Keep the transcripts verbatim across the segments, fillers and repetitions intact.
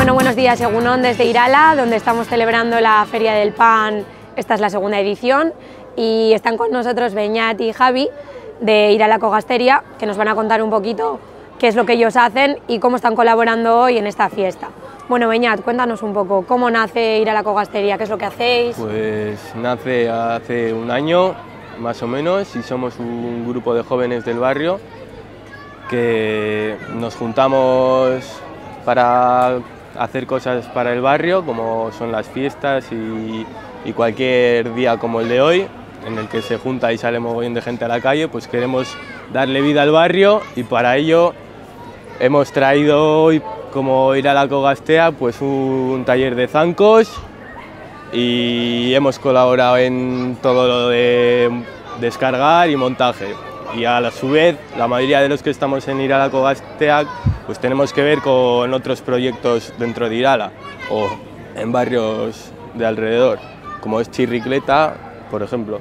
Bueno, buenos días, Egunon desde Irala, donde estamos celebrando la Feria del Pan. Esta es la segunda edición y están con nosotros Beñat y Javi de Irala Cogasteria, que nos van a contar un poquito qué es lo que ellos hacen y cómo están colaborando hoy en esta fiesta. Bueno, Beñat, cuéntanos un poco, ¿cómo nace Irala Cogasteria? ¿Qué es lo que hacéis? Pues nace hace un año, más o menos, y somos un grupo de jóvenes del barrio que nos juntamos para hacer cosas para el barrio, como son las fiestas y, y cualquier día como el de hoy, en el que se junta y sale mogollón de gente a la calle. Pues queremos darle vida al barrio y para ello hemos traído hoy, como Irala Cogastea, pues un taller de zancos y hemos colaborado en todo lo de descargar y montaje. Y a su vez, la mayoría de los que estamos en Irala Cogastea, pues tenemos que ver con otros proyectos dentro de Irala o en barrios de alrededor, como es Chirricleta, por ejemplo.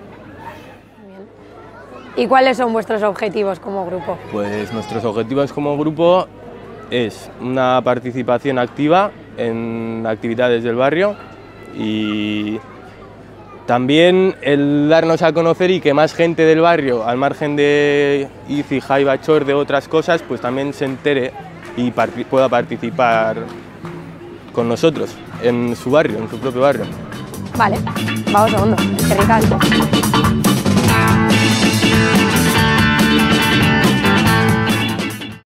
¿Y cuáles son vuestros objetivos como grupo? Pues nuestros objetivos como grupo es una participación activa en actividades del barrio y también el darnos a conocer y que más gente del barrio, al margen de I C I, Jaiba, Chor, de otras cosas, pues también se entere y part- pueda participar con nosotros en su barrio, en su propio barrio. Vale, vamos segundo, es que ricas.